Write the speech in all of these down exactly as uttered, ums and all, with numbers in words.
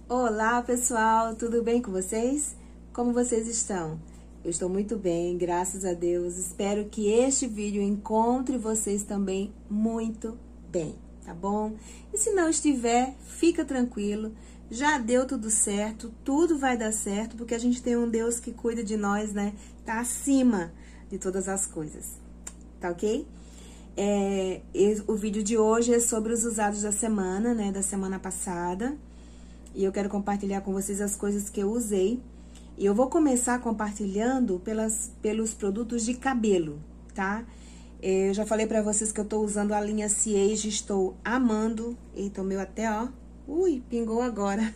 Olá pessoal, tudo bem com vocês? Como vocês estão? Eu estou muito bem, graças a Deus. Espero que este vídeo encontre vocês também muito bem, tá bom? E se não estiver, fica tranquilo, já deu tudo certo, tudo vai dar certo, porque a gente tem um Deus que cuida de nós, né? Tá acima de todas as coisas, tá ok? É, o vídeo de hoje é sobre os usados da semana, né? Da semana passada. E eu quero compartilhar com vocês as coisas que eu usei. E eu vou começar compartilhando pelas, pelos produtos de cabelo, tá? Eu já falei pra vocês que eu tô usando a linha Siege, estou amando. Eita, o meu até, ó. Ui, pingou agora.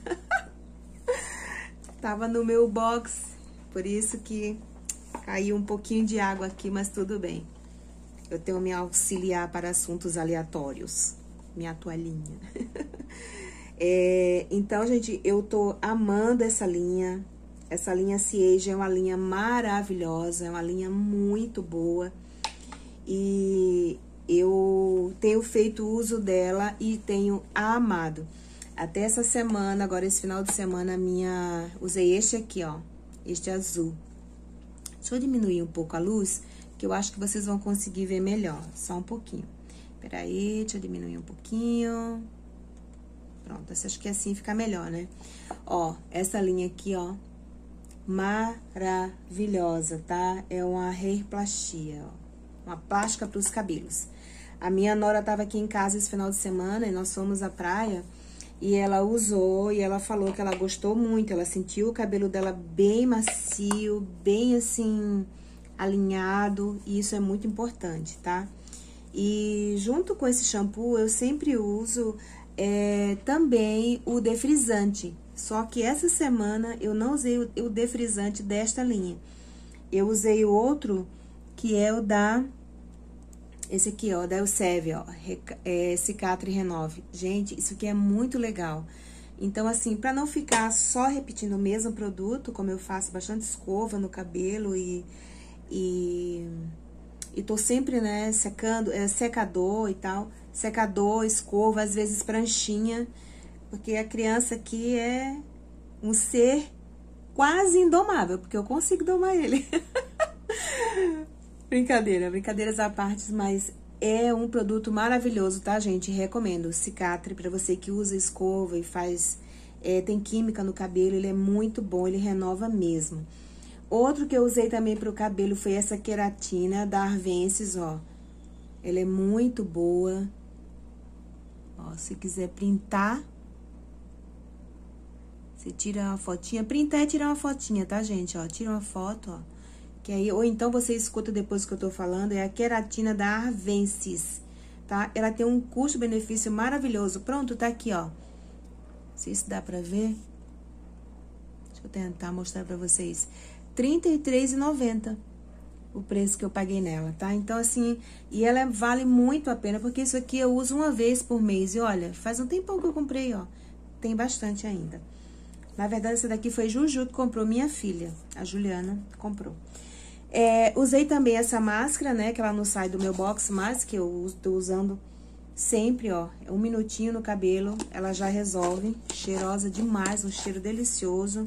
Tava no meu box, por isso que caiu um pouquinho de água aqui, mas tudo bem. Eu tenho me auxiliar para assuntos aleatórios. Minha toalhinha. É, então, gente, eu tô amando essa linha. Essa linha Siege é uma linha maravilhosa, é uma linha muito boa. E eu tenho feito uso dela e tenho amado. Até essa semana, agora esse final de semana, minha... usei este aqui, ó. Este azul. Deixa eu diminuir um pouco a luz, que eu acho que vocês vão conseguir ver melhor. Só um pouquinho. Peraí, deixa eu diminuir um pouquinho... Pronto, acho que assim fica melhor, né? Ó, essa linha aqui, ó, maravilhosa, tá? É uma hair plastia, ó, uma plástica para os cabelos. A minha nora tava aqui em casa esse final de semana e nós fomos à praia e ela usou e ela falou que ela gostou muito, ela sentiu o cabelo dela bem macio, bem assim, alinhado, e isso é muito importante, tá? E junto com esse shampoo eu sempre uso... É, também o defrisante, só que essa semana eu não usei o, o defrisante desta linha. Eu usei o outro, que é o da... Esse aqui, ó, da Elseve, ó, é, Cicatrice Renove. Gente, isso aqui é muito legal. Então, assim, pra não ficar só repetindo o mesmo produto, como eu faço bastante escova no cabelo e... e E tô sempre, né, secando, é, secador e tal. Secador, escova, às vezes pranchinha. Porque a criança aqui é um ser quase indomável, porque eu consigo domar ele. Brincadeira, brincadeiras à parte, mas é um produto maravilhoso, tá, gente? Recomendo. Cicatrice, pra você que usa escova e faz... É, tem química no cabelo, ele é muito bom, ele renova mesmo. Outro que eu usei também pro cabelo foi essa queratina da Arvensis, ó. Ela é muito boa. Ó, se quiser printar, você tira uma fotinha. Printar é tirar uma fotinha, tá, gente? Ó, tira uma foto, ó. Que aí, ou então você escuta depois que eu tô falando, é a queratina da Arvensis, tá? Ela tem um custo-benefício maravilhoso. Pronto, tá aqui, ó. Não sei se dá pra ver. Deixa eu tentar mostrar pra vocês. trinta e três reais e noventa centavos o preço que eu paguei nela, tá? Então, assim, e ela vale muito a pena, porque isso aqui eu uso uma vez por mês. E olha, faz um tempão que eu comprei, ó. Tem bastante ainda. Na verdade, essa daqui foi Juju que comprou, minha filha. A Juliana comprou. É, usei também essa máscara, né? Que ela não sai do meu box mais, que eu tô usando sempre, ó. Um minutinho no cabelo, ela já resolve. Cheirosa demais, um cheiro delicioso.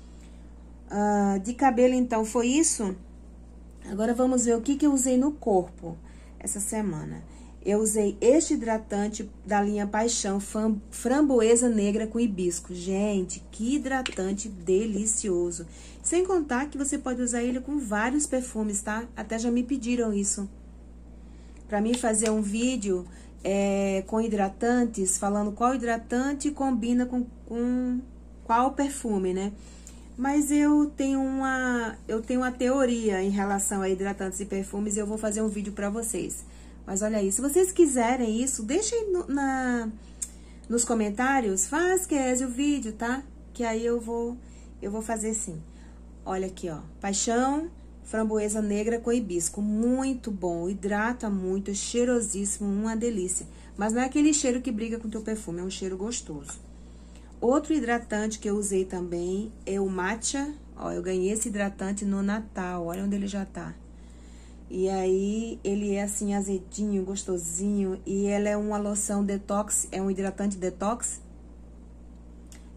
Uh, de cabelo, então, foi isso. Agora, vamos ver o que que eu usei no corpo essa semana. Eu usei este hidratante da linha Paixão, framboesa negra com hibisco. Gente, que hidratante delicioso. Sem contar que você pode usar ele com vários perfumes, tá? Até já me pediram isso. Pra mim fazer um vídeo é, com hidratantes, falando qual hidratante combina com, com qual perfume, né? Mas eu tenho uma, eu tenho uma teoria em relação a hidratantes e perfumes e eu vou fazer um vídeo pra vocês. Mas olha aí, se vocês quiserem isso, deixem no, na, nos comentários, faz, Kézia, o vídeo, tá? Que aí eu vou, eu vou fazer sim. Olha aqui, ó, Paixão, framboesa negra com hibisco, muito bom, hidrata muito, é cheirosíssimo, uma delícia. Mas não é aquele cheiro que briga com o teu perfume, é um cheiro gostoso. Outro hidratante que eu usei também é o Matcha. Ó, eu ganhei esse hidratante no Natal, olha onde ele já tá. E aí, ele é assim, azedinho, gostosinho. E ela é uma loção detox, é um hidratante detox.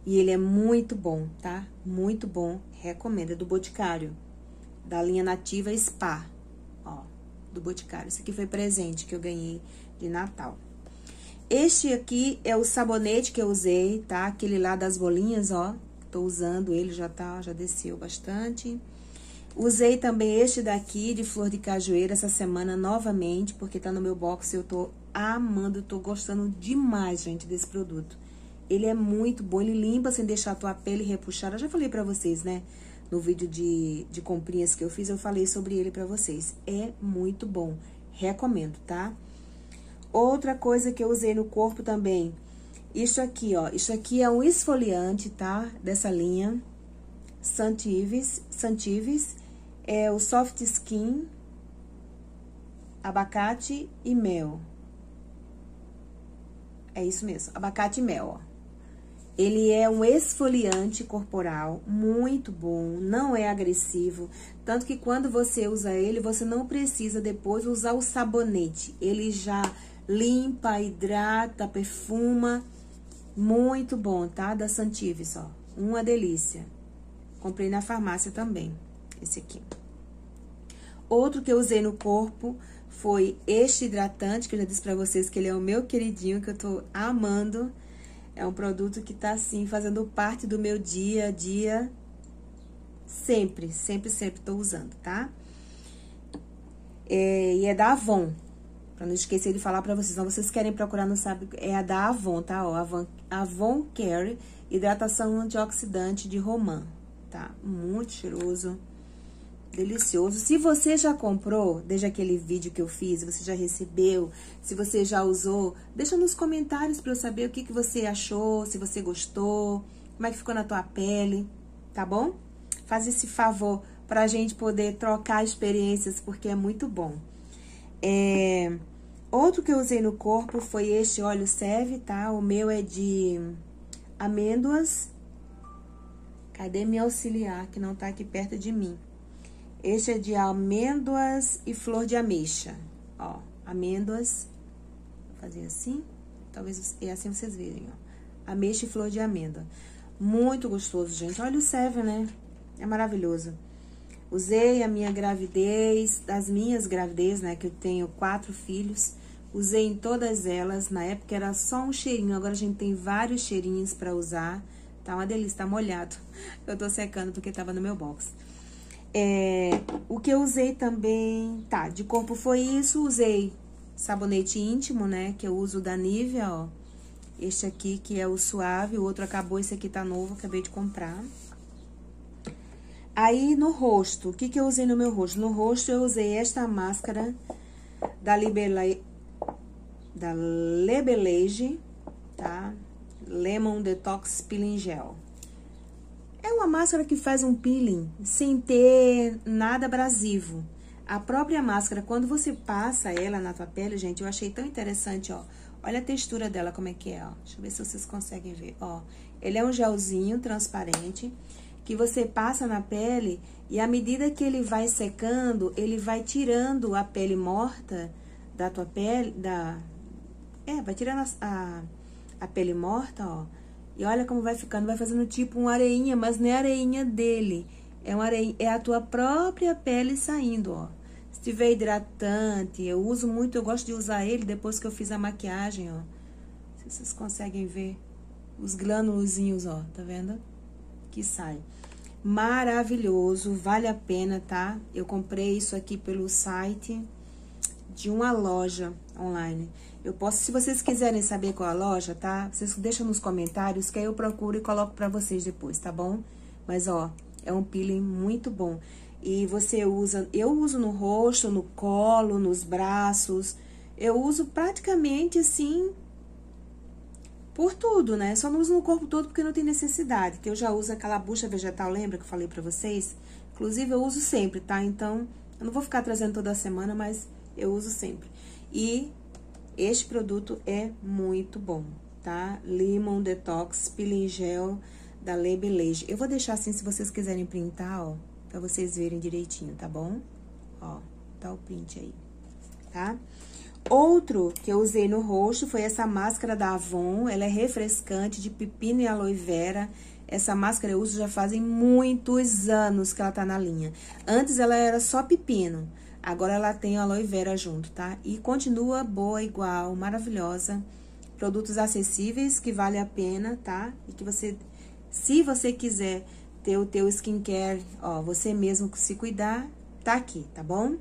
E ele é muito bom, tá? Muito bom, recomendo, é do Boticário, da linha Nativa Spa, ó, do Boticário. Esse aqui foi presente que eu ganhei de Natal. Este aqui é o sabonete que eu usei, tá? Aquele lá das bolinhas, ó, tô usando ele, já tá, já desceu bastante. Usei também este daqui, de flor de cajueira, essa semana novamente, porque tá no meu box e eu tô amando, tô gostando demais, gente, desse produto. Ele é muito bom, ele limpa sem deixar a tua pele repuxada. Eu já falei pra vocês, né? No vídeo de, de comprinhas que eu fiz, eu falei sobre ele pra vocês. É muito bom, recomendo, tá? Outra coisa que eu usei no corpo também, isso aqui, ó. Isso aqui é um esfoliante, tá? Dessa linha, Santives, Santives. É o Soft Skin, abacate e mel. É isso mesmo, abacate e mel, ó. Ele é um esfoliante corporal muito bom, não é agressivo. Tanto que quando você usa ele, você não precisa depois usar o sabonete. Ele já limpa, hidrata, perfuma. Muito bom, tá? Da Santives, ó. Uma delícia. Comprei na farmácia também, esse aqui. Outro que eu usei no corpo foi este hidratante, que eu já disse pra vocês que ele é o meu queridinho, que eu tô amando. É um produto que tá, assim, fazendo parte do meu dia a dia. Sempre, sempre, sempre tô usando, tá? É, e é da Avon. Pra não esquecer de falar pra vocês. Não, vocês querem procurar, não sabe, é a da Avon, tá? Ó, Avon, Avon Care, hidratação antioxidante de romã, tá? Muito cheiroso, delicioso. Se você já comprou, desde aquele vídeo que eu fiz, você já recebeu, se você já usou, deixa nos comentários pra eu saber o que, que você achou, se você gostou, como é que ficou na tua pele, tá bom? Faz esse favor pra gente poder trocar experiências, porque é muito bom. É, outro que eu usei no corpo foi este óleo Seve, tá? O meu é de amêndoas. Cadê meu auxiliar, que não tá aqui perto de mim? Este é de amêndoas e flor de ameixa. Ó, amêndoas. Vou fazer assim. Talvez é assim vocês verem, ó. Ameixa e flor de amêndoa. Muito gostoso, gente. Olha o Seve, né? É maravilhoso. Usei a minha gravidez, das minhas gravidez, né? Que eu tenho quatro filhos. Usei em todas elas. Na época era só um cheirinho. Agora a gente tem vários cheirinhos pra usar. Tá uma delícia, tá molhado. Eu tô secando porque tava no meu box. É, o que eu usei também, tá, de corpo foi isso, usei sabonete íntimo, né, que eu uso da Nivea, ó. Este aqui que é o suave, o outro acabou, esse aqui tá novo, acabei de comprar. Aí, no rosto, o que que eu usei no meu rosto? No rosto eu usei esta máscara da Libele... da Lebelege, tá? Lemon Detox Peeling Gel. É uma máscara que faz um peeling sem ter nada abrasivo. A própria máscara, quando você passa ela na tua pele, gente, eu achei tão interessante, ó. Olha a textura dela, como é que é, ó. Deixa eu ver se vocês conseguem ver, ó. Ele é um gelzinho transparente que você passa na pele e à medida que ele vai secando, ele vai tirando a pele morta da tua pele, da... É, vai tirando a, a, a pele morta, ó. E olha como vai ficando, vai fazendo tipo uma areinha, mas não é a areinha dele. É, uma areinha, é a tua própria pele saindo, ó. Se tiver hidratante, eu uso muito, eu gosto de usar ele depois que eu fiz a maquiagem, ó. Se vocês conseguem ver os glânulozinhos, ó, tá vendo? Que sai. Maravilhoso, vale a pena, tá? Eu comprei isso aqui pelo site de uma loja online. Eu posso, se vocês quiserem saber qual a loja, tá? Vocês deixam nos comentários, que aí eu procuro e coloco pra vocês depois, tá bom? Mas, ó, é um peeling muito bom. E você usa, eu uso no rosto, no colo, nos braços. Eu uso praticamente, assim, por tudo, né? Só não uso no corpo todo porque não tem necessidade. Que eu já uso aquela bucha vegetal, lembra que eu falei pra vocês? Inclusive, eu uso sempre, tá? Então, eu não vou ficar trazendo toda semana, mas eu uso sempre. E este produto é muito bom, tá? Lemon Detox Peeling Gel da Lebelege. Eu vou deixar assim, se vocês quiserem printar, ó, pra vocês verem direitinho, tá bom? Ó, tá o print aí, tá? Outro que eu usei no rosto foi essa máscara da Avon. Ela é refrescante, de pepino e aloe vera. Essa máscara eu uso já fazem muitos anos que ela tá na linha. Antes ela era só pepino, agora ela tem aloe vera junto, tá? E continua boa, igual, maravilhosa. Produtos acessíveis que vale a pena, tá? E que você, se você quiser ter o teu skincare, ó, você mesmo se cuidar, tá aqui, tá bom?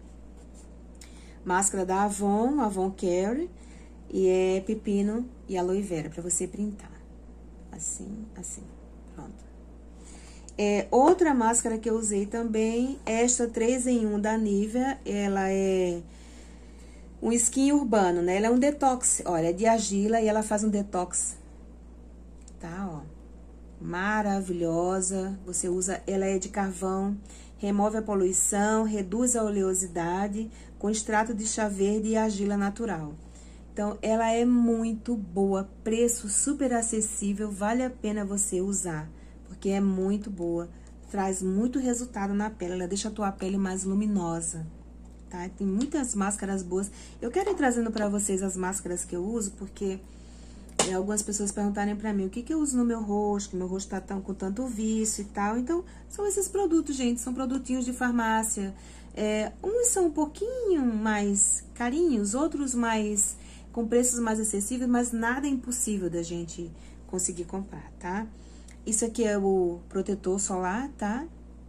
Máscara da Avon, Avon Care, e é pepino e aloe vera pra você printar. Assim, assim. Pronto. É, outra máscara que eu usei também, esta três em um da Nivea, ela é um skin urbano, né? Ela é um detox, olha, é de argila e ela faz um detox, tá, ó. Maravilhosa, você usa, ela é de carvão, remove a poluição, reduz a oleosidade, com extrato de chá verde e argila natural. Então, ela é muito boa, preço super acessível, vale a pena você usar, porque é muito boa, traz muito resultado na pele, ela deixa a tua pele mais luminosa, tá? Tem muitas máscaras boas. Eu quero ir trazendo pra vocês as máscaras que eu uso, porque é, algumas pessoas perguntarem pra mim o que que eu uso no meu rosto, que meu rosto tá tão, com tanto vício e tal. Então, são esses produtos, gente, são produtinhos de farmácia. É, uns são um pouquinho mais carinhos, outros mais... com preços mais acessíveis, mas nada é impossível da gente conseguir comprar, tá? Isso aqui é o protetor solar, tá?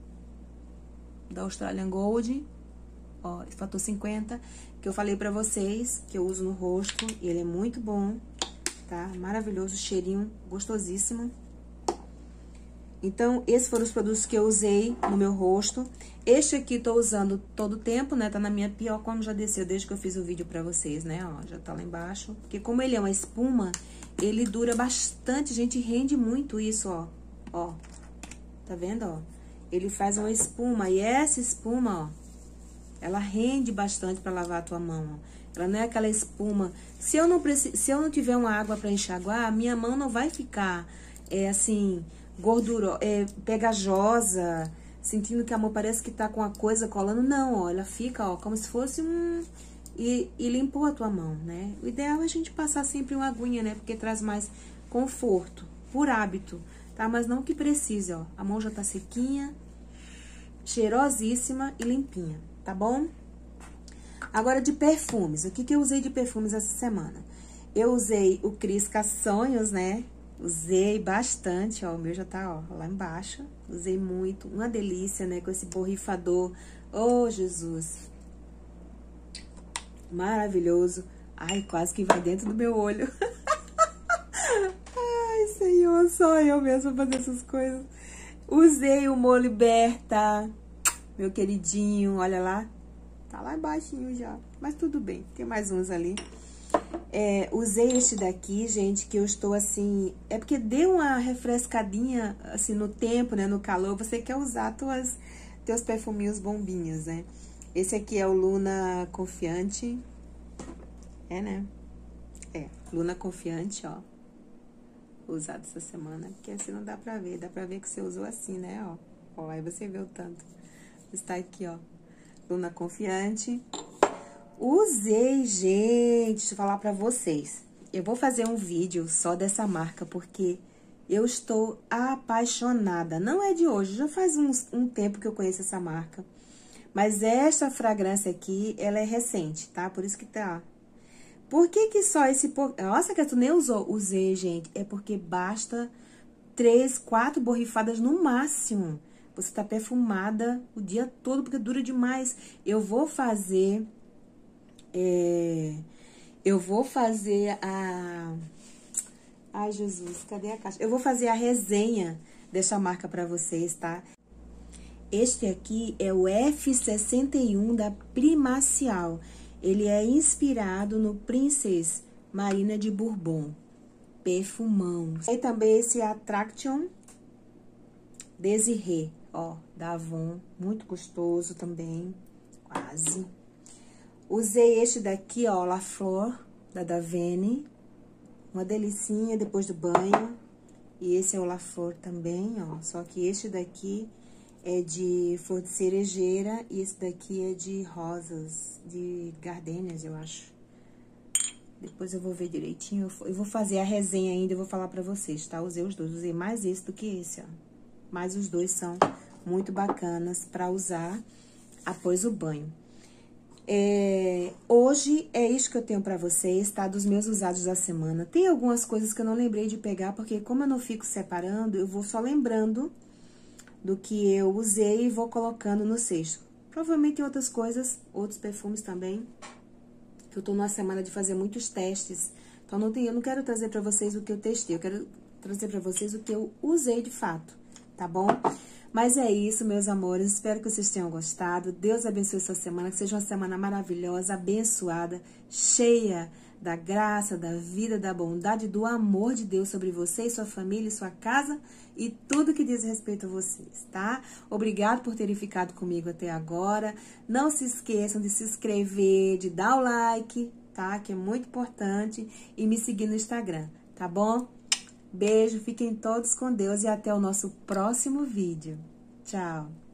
Da Australian Gold, ó, fator cinquenta, que eu falei pra vocês, que eu uso no rosto, e ele é muito bom, tá? Maravilhoso, cheirinho gostosíssimo. Então, esses foram os produtos que eu usei no meu rosto. Este aqui tô usando todo o tempo, né? Tá na minha pia, ó, como já desceu desde que eu fiz o vídeo pra vocês, né? Ó, já tá lá embaixo. Porque como ele é uma espuma, ele dura bastante, a gente rende muito isso, ó. Ó, tá vendo, ó? Ele faz uma espuma, e essa espuma, ó, ela rende bastante pra lavar a tua mão, ó. Ela não é aquela espuma... Se eu não, preci... Se eu não tiver uma água pra enxaguar, a minha mão não vai ficar, é assim... gordura, é, pegajosa, sentindo que a mão parece que tá com a coisa colando. Não, ó, ela fica, ó, como se fosse um... E, e limpou a tua mão, né? O ideal é a gente passar sempre uma aguinha, né? Porque traz mais conforto, por hábito, tá? Mas não que precise, ó. A mão já tá sequinha, cheirosíssima e limpinha, tá bom? Agora, de perfumes. O que que eu usei de perfumes essa semana? Eu usei o Crisca Sonhos, né? Usei bastante, ó, o meu já tá, ó, lá embaixo. Usei muito, uma delícia, né, com esse borrifador. Oh, Jesus! Maravilhoso. Ai, quase que vai dentro do meu olho. Ai, Senhor, só eu mesma fazer essas coisas. Usei o Molly Berta, meu queridinho, olha lá. Tá lá embaixinho já, mas tudo bem, tem mais uns ali. É, usei este daqui, gente, que eu estou assim... É porque deu uma refrescadinha, assim, no tempo, né, no calor. Você quer usar tuas, teus perfuminhos bombinhos, né? Esse aqui é o Luna Confiante. É, né? É, Luna Confiante, ó. Usado essa semana, porque assim não dá pra ver. Dá pra ver que você usou assim, né, ó. Ó, aí você vê o tanto. Está aqui, ó. Luna Confiante. Usei, gente, deixa eu falar pra vocês. Eu vou fazer um vídeo só dessa marca, porque eu estou apaixonada. Não é de hoje, já faz uns, um tempo que eu conheço essa marca. Mas essa fragrância aqui, ela é recente, tá? Por isso que tá... Por que que só esse... Nossa, que tu nem usou. Usei, gente. É porque basta três, quatro borrifadas no máximo. Você tá perfumada o dia todo, porque dura demais. Eu vou fazer... É, eu vou fazer a... Ai, Jesus, cadê a caixa? Eu vou fazer a resenha dessa marca pra vocês, tá? Este aqui é o F sessenta e um da Primacial. Ele é inspirado no Princess Marina de Bourbon. Perfumão. E também esse Attraction Desiree, ó, da Avon. Muito gostoso também, quase. Usei este daqui, ó, La Flor, da Davene. Uma delicinha depois do banho. E esse é o La Flor também, ó. Só que este daqui é de flor de cerejeira e esse daqui é de rosas, de gardênias, eu acho. Depois eu vou ver direitinho, eu vou fazer a resenha ainda, eu vou falar pra vocês, tá? Usei os dois, usei mais esse do que esse, ó. Mas os dois são muito bacanas pra usar após o banho. É, hoje é isso que eu tenho pra vocês, tá? Dos meus usados da semana. Tem algumas coisas que eu não lembrei de pegar, porque como eu não fico separando, eu vou só lembrando do que eu usei e vou colocando no cesto. Provavelmente tem outras coisas, outros perfumes também, que eu tô numa semana de fazer muitos testes. Então, não tem, eu não quero trazer pra vocês o que eu testei, eu quero trazer pra vocês o que eu usei de fato, tá bom? Mas é isso, meus amores, espero que vocês tenham gostado. Deus abençoe sua semana, que seja uma semana maravilhosa, abençoada, cheia da graça, da vida, da bondade, do amor de Deus sobre você e sua família, e sua casa e tudo que diz respeito a vocês, tá? Obrigado por terem ficado comigo até agora. Não se esqueçam de se inscrever, de dar o like, tá? Que é muito importante. E me seguir no Instagram, tá bom? Beijo, fiquem todos com Deus e até o nosso próximo vídeo. Tchau!